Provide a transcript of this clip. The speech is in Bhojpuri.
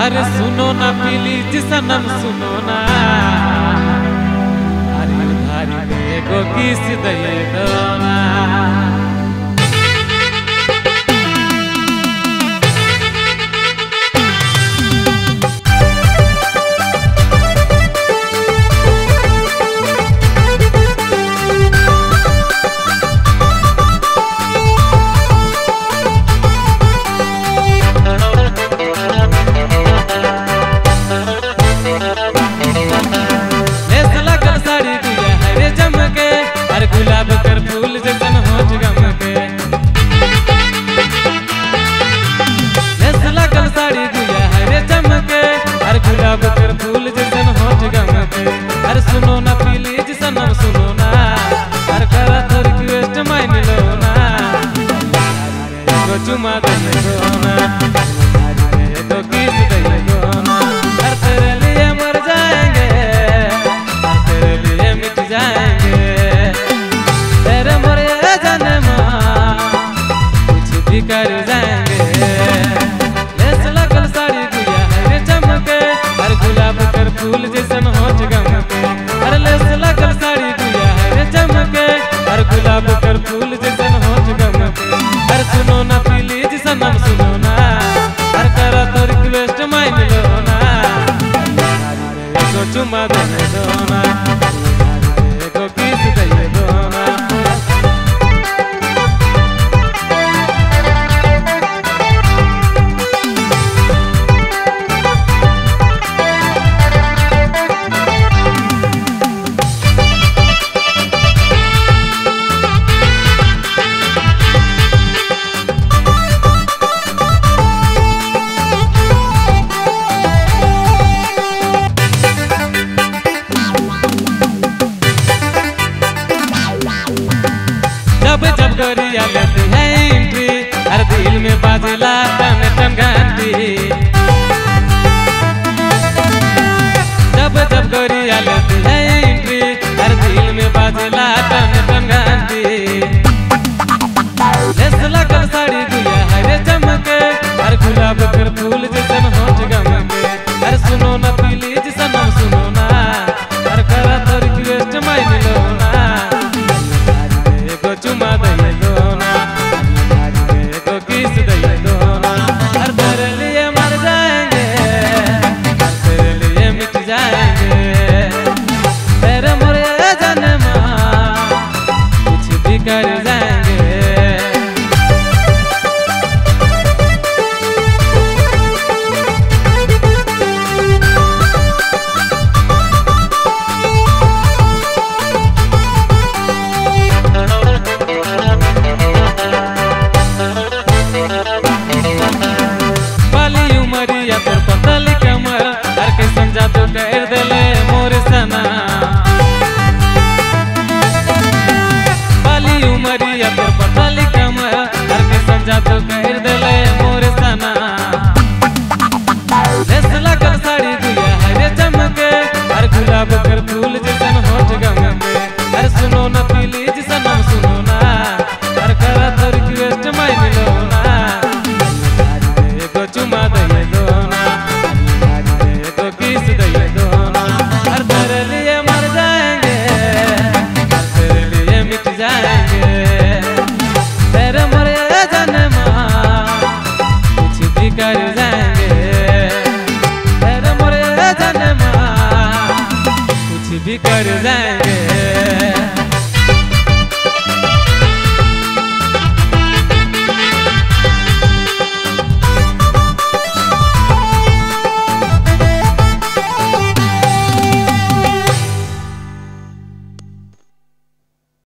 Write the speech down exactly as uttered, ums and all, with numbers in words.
अरे सुनो ना प्लीज सनम सुनो ना, अरे उधारी में को किस दे दो ना। गुलाब कर फूल जैसन होठ गम के, नस्ला कल साड़ी गुया हरे चमके, हर गुलाब कर फूल जैसन होठ गम के। हर सुनो ना प्लीज सनम सुनो ना, हर करा तो रिक्वेस्ट मान लो ना, को चुमा दे दो ना, तो किस दे दो ना। हर तेरे लिए मर जाएंगे, हर तेरे लिए मिट जाएंगे, कर जाएंगे। लेस लगल साड़ी गुया हरे चमके, हर गुलाब कर फूल जैसन होठ गम के। हर लेस लगल साड़ी गुया हरे चमके, हर गुलाब कर फूल जैसन होठ गम के। हर सुनो ना प्लीज सनम सुनो ना, हर करा तो रिक्वेस्ट मान लो ना, को चुमा दे दो ना, को किस दे दो ना। जब जब गोरिया लेती है एंट्री, हर दिल में बाजेला टन टन घंटी। जब जब गोरिया लेती है एंट्री, हर दिल में बाजेला टन टन घंटी। लेस लगल साड़ी गुया हरे चमके, हर गुलाब कर फूल जैसन होठ गम के। हर सुनो ना प्लीज सनम सुनो ना, हर करा तो रिक्वेस्ट मान लो ना, को चुमा दे दो ना, को किस दे दो ना। हर तेरे लिए मर जाएंगे, हर तेरे लिए मिट जाएंगे, तेरे मोरे जन्म कुछ भी कर जाएंगे। मरिया तोर पतली कमर, हर के समझा तो कर देले मोर सना। बाली उमरिया तोर पतली कमर, हर के समझा तो कर देले मोर सना। लेस लगल साड़ी गुया हरे चमके, हर गुलाब कर फूल जैसन होठ गम के। हर सुनो ना प्लीज सनम सुनो ना, हर करा तो रिक्वेस्ट मान लो ना, को चुमा दे दो ना, को किस दे दो ना। हर तेरे लिए मर जाएंगे, हर तेरे लिए मिट जाएंगे, तेरे मोरे जन्म कुछ भी कर जाएंगे, तेरे मोरे जन्म कुछ भी कर जाएंगे।